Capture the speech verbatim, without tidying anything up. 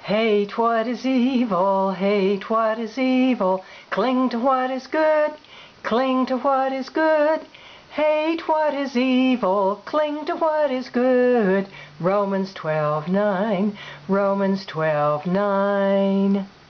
Hate what is evil, hate what is evil, cling to what is good, cling to what is good. Hate what is evil, cling to what is good. Romans twelve nine, Romans twelve nine.